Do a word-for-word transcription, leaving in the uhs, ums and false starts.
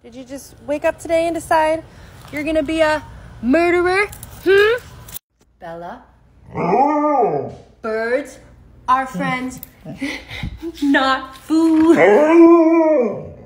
Did you just wake up today and decide you're gonna be a murderer? Hmm? Bella? Birds are friends, not food.